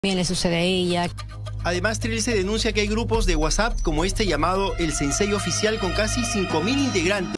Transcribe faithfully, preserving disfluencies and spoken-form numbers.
También le sucede a ella. Además, Trilce denuncia que hay grupos de WhatsApp como este llamado El Sensei Oficial con casi cinco mil integrantes.